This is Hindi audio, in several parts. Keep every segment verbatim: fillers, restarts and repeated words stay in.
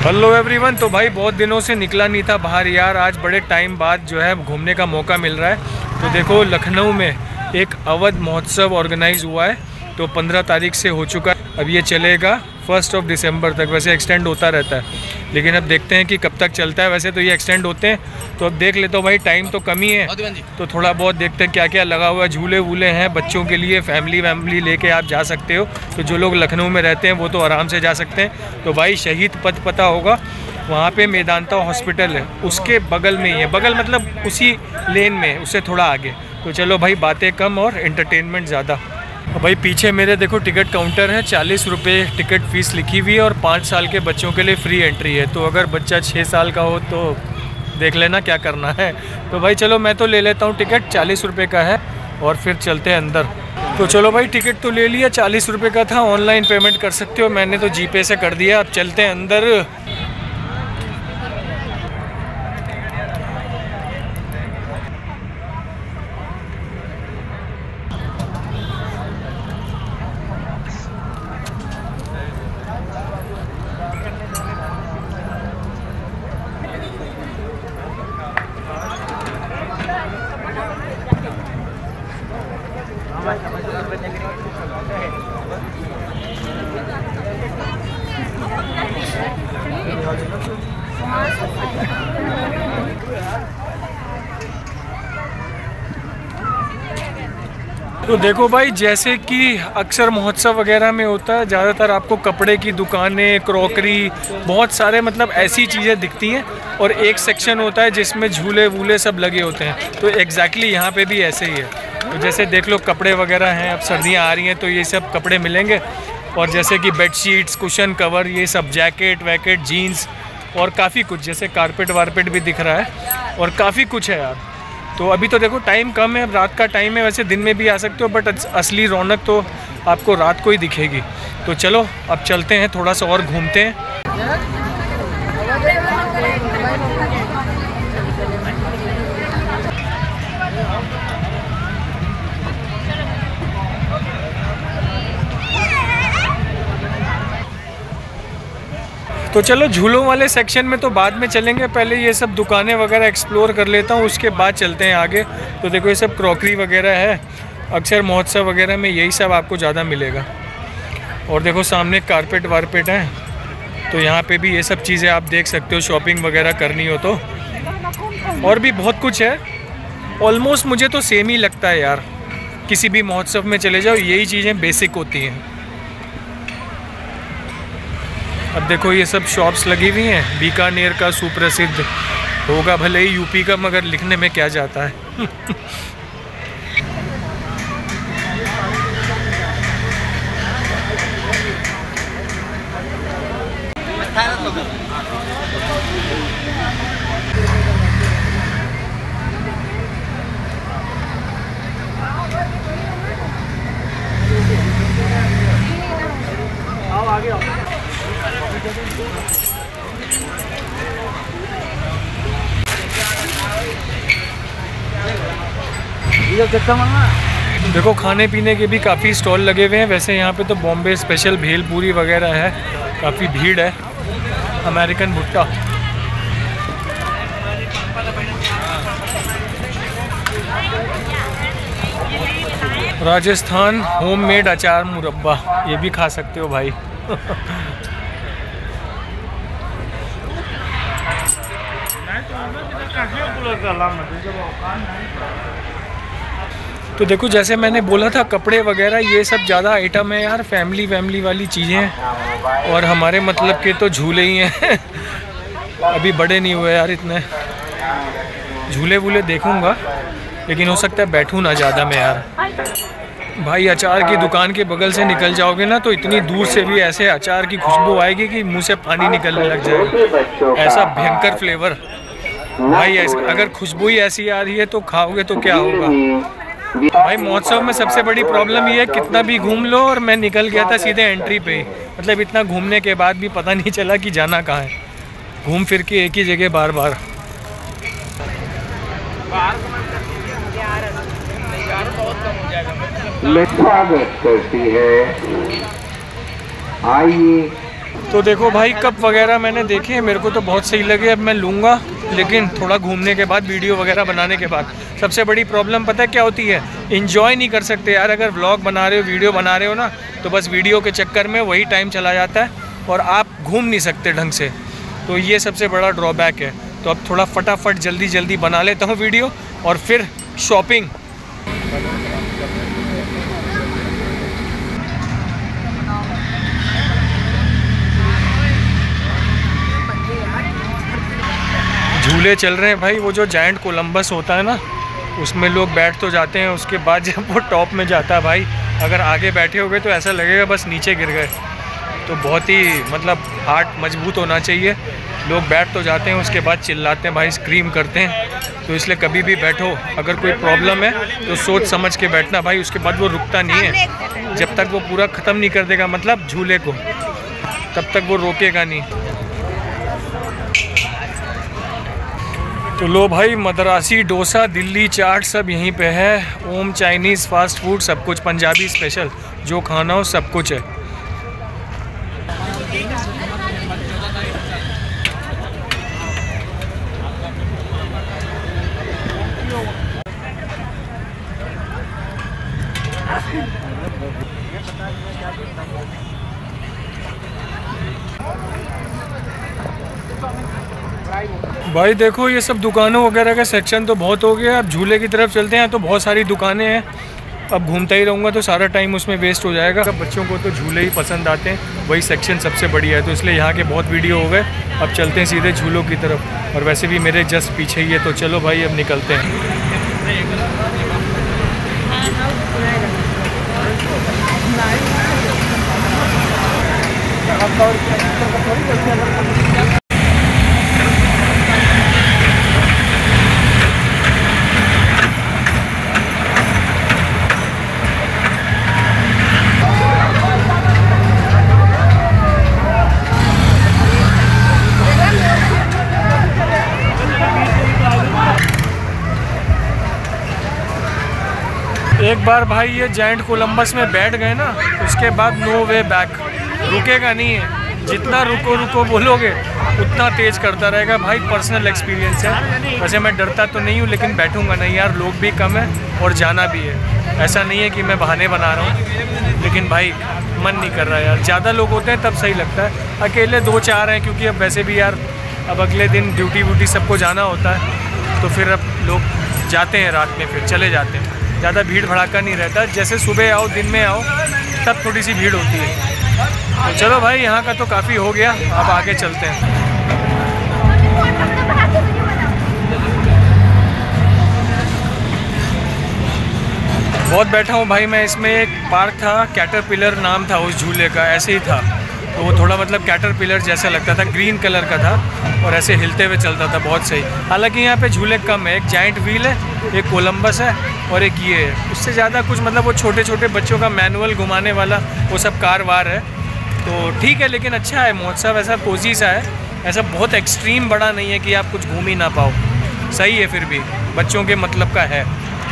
Hello everyone. तो भाई बहुत दिनों से निकला नहीं था बाहर यार, आज बड़े टाइम बाद जो है घूमने का मौका मिल रहा है। तो देखो लखनऊ में एक अवध महोत्सव ऑर्गेनाइज हुआ है, तो पंद्रह तारीख से हो चुका है। अब ये चलेगा फर्स्ट ऑफ दिसंबर तक, वैसे एक्सटेंड होता रहता है लेकिन अब देखते हैं कि कब तक चलता है। वैसे तो ये एक्सटेंड होते हैं, तो अब देख लेते हो भाई, टाइम तो कम ही है तो थोड़ा बहुत देखते हैं क्या क्या लगा हुआ है। झूले वूले हैं बच्चों के लिए, फैमिली वैमिली लेके आप जा सकते हो। तो जो लोग लखनऊ में रहते हैं वो तो आराम से जा सकते हैं। तो भाई शहीद पथ पता होगा, वहाँ पे मेदांता हॉस्पिटल है, उसके बगल में ही है, बगल मतलब उसी लेन में, उससे थोड़ा आगे। तो चलो भाई बातें कम और एंटरटेनमेंट ज़्यादा। तो भाई पीछे मेरे देखो टिकट काउंटर है, चालीस रुपये टिकट फ़ीस लिखी हुई है और पाँच साल के बच्चों के लिए फ्री एंट्री है। तो अगर बच्चा छः साल का हो तो देख लेना क्या करना है। तो भाई चलो मैं तो ले लेता हूँ टिकट, चालीस रुपये का है और फिर चलते हैं अंदर। तो चलो भाई टिकट तो ले लिया, चालीस रुपये का था, ऑनलाइन पेमेंट कर सकते हो, मैंने तो जीपे से कर दिया। अब चलते हैं अंदर। तो देखो भाई, जैसे कि अक्सर महोत्सव वगैरह में होता है, ज़्यादातर आपको कपड़े की दुकानें, क्रॉकरी, बहुत सारे मतलब ऐसी चीज़ें दिखती हैं और एक सेक्शन होता है जिसमें झूले वूले सब लगे होते हैं। तो एग्जैक्टली यहाँ पे भी ऐसे ही है। तो जैसे देख लो कपड़े वगैरह हैं, अब सर्दियाँ आ रही हैं तो ये सब कपड़े मिलेंगे। और जैसे कि बेडशीट्स, कुशन कवर, ये सब, जैकेट वैकेट, जीन्स और काफ़ी कुछ, जैसे कारपेट वारपेट भी दिख रहा है और काफ़ी कुछ है यार। तो अभी तो देखो टाइम कम है, रात का टाइम है, वैसे दिन में भी आ सकते हो बट असली रौनक तो आपको रात को ही दिखेगी। तो चलो अब चलते हैं, थोड़ा सा और घूमते हैं। तो चलो झूलों वाले सेक्शन में तो बाद में चलेंगे, पहले ये सब दुकानें वगैरह एक्सप्लोर कर लेता हूँ, उसके बाद चलते हैं आगे। तो देखो ये सब क्रॉकरी वगैरह है, अक्सर महोत्सव वगैरह में यही सब आपको ज़्यादा मिलेगा। और देखो सामने कारपेट वारपेट है, तो यहाँ पे भी ये सब चीज़ें आप देख सकते हो, शॉपिंग वगैरह करनी हो तो। और भी बहुत कुछ है, ऑलमोस्ट मुझे तो सेम ही लगता है यार, किसी भी महोत्सव में चले जाओ यही चीज़ें बेसिक होती हैं। अब देखो ये सब शॉप्स लगी हुई हैं, बीकानेर का सुप्रसिद्ध होगा भले ही यूपी का, मगर लिखने में क्या जाता है। आओ आगे आओ। देखो खाने पीने के भी काफ़ी स्टॉल लगे हुए हैं। वैसे यहाँ पे तो बॉम्बे स्पेशल भेल पूरी वगैरह है, काफ़ी भीड़ है। अमेरिकन भुट्टा, राजस्थान होममेड अचार मुरब्बा, ये भी खा सकते हो भाई। तो देखो जैसे मैंने बोला था, कपड़े वगैरह ये सब ज़्यादा आइटम है यार, फैमिली वैमिली वाली चीज़ें। और हमारे मतलब के तो झूले ही हैं। अभी बड़े नहीं हुए यार इतने, झूले वूले देखूंगा लेकिन हो सकता है बैठूं ना ज़्यादा मैं यार। भाई अचार की दुकान के बगल से निकल जाओगे ना तो इतनी दूर से भी ऐसे अचार की खुशबू आएगी कि मुंह से पानी निकलने लग जाएगा, ऐसा भयंकर फ्लेवर। भाई ऐसा अगर खुशबू ही ऐसी आ रही है तो खाओगे तो क्या होगा। भाई महोत्सव में सबसे बड़ी प्रॉब्लम ये है, कितना भी घूम लो, और मैं निकल गया था सीधे एंट्री पे, मतलब इतना घूमने के बाद भी पता नहीं चला कि जाना कहाँ है, घूम फिर के एक ही जगह बार बार। स्वागत करती है। आइए तो देखो भाई कप वगैरह मैंने देखे, मेरे को तो बहुत सही लगे, अब मैं लूँगा, लेकिन थोड़ा घूमने के बाद, वीडियो वगैरह बनाने के बाद। सबसे बड़ी प्रॉब्लम पता है क्या होती है, इन्जॉय नहीं कर सकते यार। अगर व्लॉग बना रहे हो, वीडियो बना रहे हो ना, तो बस वीडियो के चक्कर में वही टाइम चला जाता है और आप घूम नहीं सकते ढंग से। तो ये सबसे बड़ा ड्रॉबैक है। तो अब थोड़ा फटाफट जल्दी जल्दी बना लेता हूँ वीडियो और फिर शॉपिंग। झूले चल रहे हैं भाई, वो जो जायंट कोलंबस होता है ना, उसमें लोग बैठ तो जाते हैं, उसके बाद जब वो टॉप में जाता है भाई, अगर आगे बैठे हो गए तो ऐसा लगेगा बस नीचे गिर गए। तो बहुत ही मतलब हार्ट मजबूत होना चाहिए। लोग बैठ तो जाते हैं, उसके बाद चिल्लाते हैं भाई, स्क्रीम करते हैं। तो इसलिए कभी भी बैठो, अगर कोई प्रॉब्लम है तो सोच समझ के बैठना भाई, उसके बाद वो रुकता नहीं है। जब तक वो पूरा ख़त्म नहीं कर देगा मतलब झूले को, तब तक वो रोकेगा नहीं। तो लो भाई, मद्रासी डोसा, दिल्ली चाट सब यहीं पे है। ओम चाइनीज़ फास्ट फूड, सब कुछ, पंजाबी स्पेशल, जो खाना हो सब कुछ है। भाई देखो ये सब दुकानों वगैरह का सेक्शन तो बहुत हो गया। अब झूले की तरफ चलते हैं, तो बहुत सारी दुकानें हैं। अब घूमता ही रहूँगा तो सारा टाइम उसमें वेस्ट हो जाएगा। अब बच्चों को तो झूले ही पसंद आते हैं, वही सेक्शन सबसे बढ़िया है। तो इसलिए यहाँ के बहुत वीडियो हो गए, अब चलते हैं सीधे झूलों की तरफ। और वैसे भी मेरे जस्ट पीछे ही है, तो चलो भाई अब निकलते हैं। एक बार भाई ये जायंट कोलंबस में बैठ गए ना, उसके बाद नो वे बैक, रुकेगा नहीं है। जितना रुको रुको बोलोगे उतना तेज़ करता रहेगा भाई। पर्सनल एक्सपीरियंस है। वैसे मैं डरता तो नहीं हूँ, लेकिन बैठूंगा नहीं यार, लोग भी कम है और जाना भी है। ऐसा नहीं है कि मैं बहाने बना रहा हूँ, लेकिन भाई मन नहीं कर रहा यार। ज़्यादा लोग होते हैं तब सही लगता है, अकेले दो चार हैं, क्योंकि अब वैसे भी यार अब अगले दिन ड्यूटी व्यूटी सबको जाना होता है, तो फिर अब लोग जाते हैं रात में, फिर चले जाते हैं। ज़्यादा भीड़ भड़ाका नहीं रहता। जैसे सुबह आओ, दिन में आओ, तब थोड़ी सी भीड़ होती है। तो चलो भाई, यहाँ का तो काफ़ी हो गया, अब आगे चलते हैं। बहुत बैठा हूँ भाई मैं। इसमें एक पार्क था, कैटरपिलर नाम था उस झूले का, ऐसे ही था। तो वो थोड़ा मतलब कैटरपिलर जैसा लगता था, ग्रीन कलर का था और ऐसे हिलते हुए चलता था, बहुत सही। हालांकि यहाँ पे झूले कम है, एक जाइंट व्हील है, एक कोलंबस है और एक ये है। उससे ज़्यादा कुछ मतलब वो छोटे छोटे बच्चों का मैनुअल घुमाने वाला वो सब कार वार है। तो ठीक है, लेकिन अच्छा है महोत्सव, ऐसा कोजी सा है, ऐसा बहुत एक्सट्रीम बड़ा नहीं है कि आप कुछ घूम ही ना पाओ। सही है, फिर भी बच्चों के मतलब का है।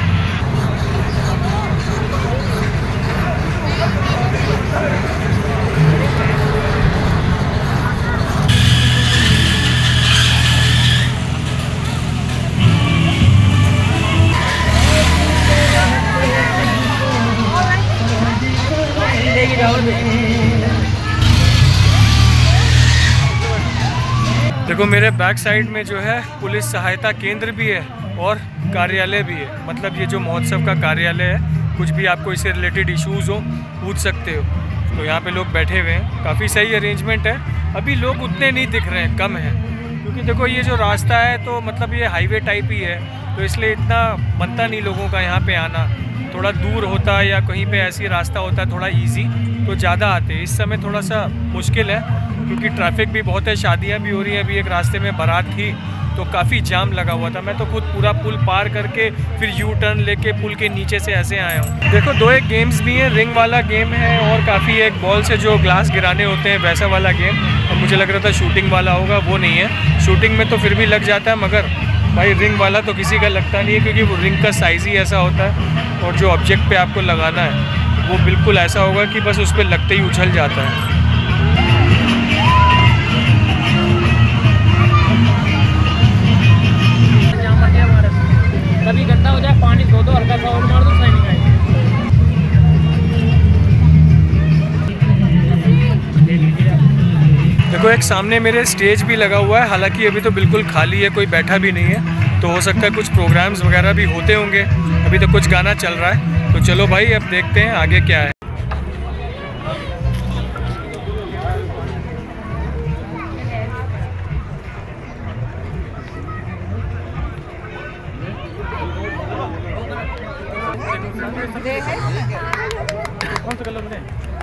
देखो मेरे बैक साइड में जो है पुलिस सहायता केंद्र भी है और कार्यालय भी है। मतलब ये जो महोत्सव का कार्यालय है, कुछ भी आपको इससे रिलेटेड इश्यूज़ हो पूछ सकते हो। तो यहाँ पे लोग बैठे हुए हैं, काफ़ी सही अरेंजमेंट है। अभी लोग उतने नहीं दिख रहे हैं, कम हैं, क्योंकि देखो ये जो रास्ता है तो मतलब ये हाईवे टाइप ही है, तो इसलिए इतना बनता नहीं लोगों का यहाँ पे आना। थोड़ा दूर होता है या कहीं पे ऐसी रास्ता होता है थोड़ा इजी, तो ज़्यादा आते हैं। इस समय थोड़ा सा मुश्किल है क्योंकि ट्रैफिक भी बहुत है, शादियाँ भी हो रही हैं। अभी एक रास्ते में बारात थी तो काफ़ी जाम लगा हुआ था। मैं तो खुद पूरा पुल पार करके फिर यू टर्न लेके पुल के नीचे से ऐसे आया हूँ। देखो दो एक गेम्स भी हैं, रिंग वाला गेम है और काफ़ी एक बॉल से जो ग्लास गिराने होते हैं वैसा वाला गेम। और मुझे लग रहा था शूटिंग वाला होगा, वो नहीं है। शूटिंग में तो फिर भी लग जाता है, मगर भाई रिंग वाला तो किसी का लगता नहीं है, क्योंकि वो रिंग का साइज़ ही ऐसा होता है और जो ऑब्जेक्ट पे आपको लगाना है वो बिल्कुल ऐसा होगा कि बस उस पर लगते ही उछल जाता है। देखो एक सामने मेरे स्टेज भी लगा हुआ है, हालांकि अभी तो बिल्कुल खाली है, कोई बैठा भी नहीं है, तो हो सकता है कुछ प्रोग्राम्स वगैरह भी होते होंगे। अभी तो कुछ गाना चल रहा है, तो चलो भाई अब देखते हैं आगे क्या है। कौन सा कलर है?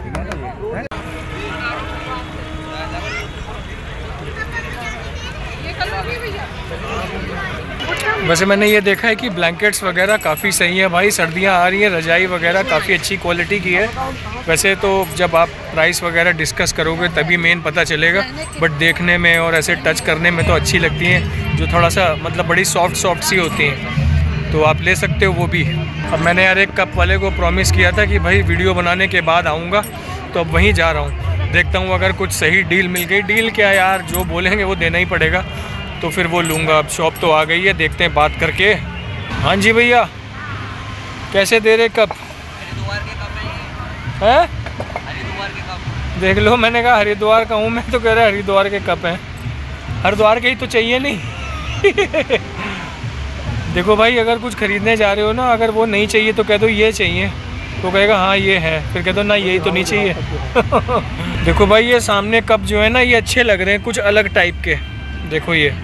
वैसे मैंने ये देखा है कि ब्लैंकेट्स वगैरह काफ़ी सही है भाई, सर्दियाँ आ रही हैं, रजाई वगैरह काफ़ी अच्छी क्वालिटी की है। वैसे तो जब आप प्राइस वगैरह डिस्कस करोगे तभी मेन पता चलेगा, बट देखने में और ऐसे टच करने में तो अच्छी लगती हैं, जो थोड़ा सा मतलब बड़ी सॉफ्ट सॉफ्ट सी होती हैं, तो आप ले सकते हो वो भी। अब मैंने यार एक कप वाले को प्रॉमिस किया था कि भाई वीडियो बनाने के बाद आऊँगा, तो अब वहीं जा रहा हूँ, देखता हूँ अगर कुछ सही डील मिल गई। डील क्या यार, जो बोलेंगे वो देना ही पड़ेगा, तो फिर वो लूँगा। अब शॉप तो आ गई है, देखते हैं बात करके। हाँ जी भैया, कैसे दे रहे कप? हरिद्वार के कप हैं? हरिद्वार के कप देख लो, मैंने कहा हरिद्वार का हूँ मैं, तो कह रहा है हरिद्वार के कप हैं। हरिद्वार के ही तो चाहिए नहीं। देखो भाई, अगर कुछ ख़रीदने जा रहे हो ना, अगर वो नहीं चाहिए तो कह दो ये चाहिए, तो कहेगा हाँ ये है, फिर कह दो ना यही तो नहीं चाहिए। देखो भाई, ये सामने कप जो है ना, ये अच्छे लग रहे हैं, कुछ अलग टाइप के। देखो ये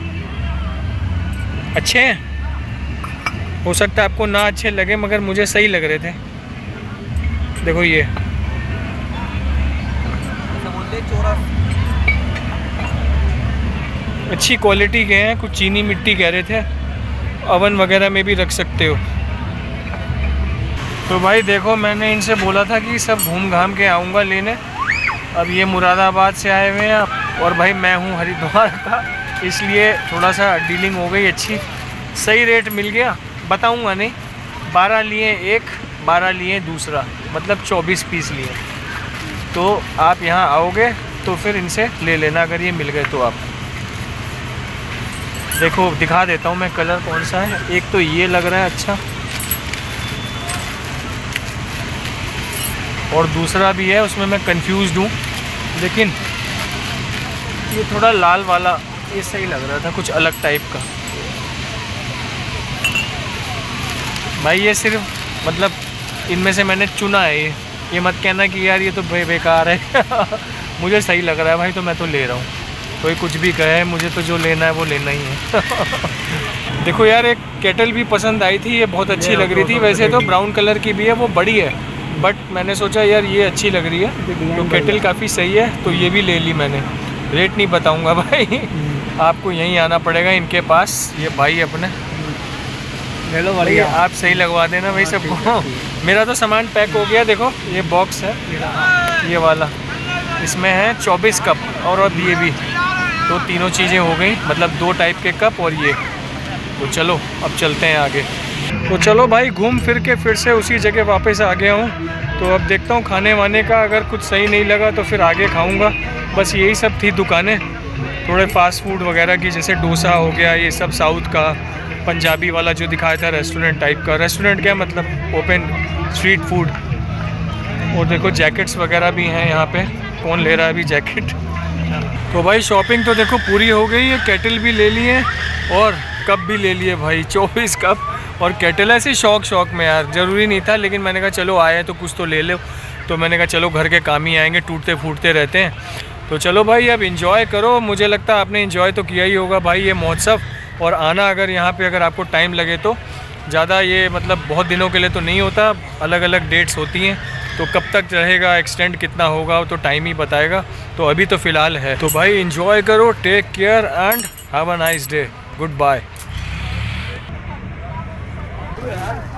अच्छे हैं, हो सकता है आपको ना अच्छे लगे, मगर मुझे सही लग रहे थे। देखो ये अच्छी क्वालिटी के हैं, कुछ चीनी मिट्टी कह रहे थे, ओवन वगैरह में भी रख सकते हो। तो भाई देखो, मैंने इनसे बोला था कि सब घूम घाम के आऊँगा लेने। अब ये मुरादाबाद से आए हुए हैं, और भाई मैं हूँ हरिद्वार का, इसलिए थोड़ा सा डीलिंग हो गई अच्छी, सही रेट मिल गया। बताऊँगा नहीं, बारह लिए एक, बारह लिए दूसरा, मतलब चौबीस पीस लिए। तो आप यहाँ आओगे तो फिर इनसे ले लेना अगर ये मिल गए तो। आप देखो दिखा देता हूँ मैं कलर कौन सा है। एक तो ये लग रहा है अच्छा, और दूसरा भी है, उसमें मैं कंफ्यूज हूँ, लेकिन ये थोड़ा लाल वाला ये सही लग रहा था, कुछ अलग टाइप का। भाई ये सिर्फ मतलब इनमें से मैंने चुना है, ये ये मत कहना कि यार ये तो बे बेकार है। मुझे सही लग रहा है भाई, तो मैं तो ले रहा हूँ। कोई कुछ भी कहे, मुझे तो जो लेना है वो लेना ही है। देखो यार, एक केटल भी पसंद आई थी, ये बहुत अच्छी लग रही थी। वैसे तो ब्राउन कलर की भी है, वो बड़ी है, बट मैंने सोचा यार ये अच्छी लग रही है, तो केटल काफ़ी सही है, तो ये भी ले ली मैंने। रेट नहीं बताऊंगा भाई, आपको यहीं आना पड़ेगा इनके पास। ये भाई अपने ले लो, भाई आप सही लगवा देना भाई सबको। मेरा तो सामान पैक हो गया। देखो ये बॉक्स है, ये वाला, इसमें है चौबीस कप, और अब ये भी, तो तीनों चीज़ें हो गई, मतलब दो टाइप के कप और ये। तो चलो अब चलते हैं आगे। तो चलो भाई, घूम फिर के फिर से उसी जगह वापस आ गया हूँ। तो अब देखता हूँ खाने वाने का, अगर कुछ सही नहीं लगा तो फिर आगे खाऊँगा। बस यही सब थी दुकानें, थोड़े फास्ट फूड वगैरह की, जैसे डोसा हो गया, ये सब साउथ का, पंजाबी वाला जो दिखाया था रेस्टोरेंट टाइप का। रेस्टोरेंट क्या मतलब ओपन स्ट्रीट फूड। और देखो जैकेट्स वगैरह भी हैं यहाँ पे, कौन ले रहा है अभी जैकेट। तो भाई शॉपिंग तो देखो पूरी हो गई है, केटल भी ले लिए और कप भी ले लिए भाई, चौबीस कप और केटल। ऐसे शौक शौक में यार, ज़रूरी नहीं था, लेकिन मैंने कहा चलो आए तो कुछ तो ले लो। तो मैंने कहा चलो घर के काम ही आएंगे, टूटते फूटते रहते हैं। तो चलो भाई अब इंजॉय करो। मुझे लगता है आपने इंजॉय तो किया ही होगा भाई ये महोत्सव। और आना अगर यहाँ पे अगर आपको टाइम लगे तो, ज़्यादा ये मतलब बहुत दिनों के लिए तो नहीं होता, अलग अलग डेट्स होती हैं, तो कब तक रहेगा, एक्सटेंड कितना होगा तो टाइम ही बताएगा। तो अभी तो फ़िलहाल है। तो भाई इंजॉय करो, take care and have a nice day, good bye.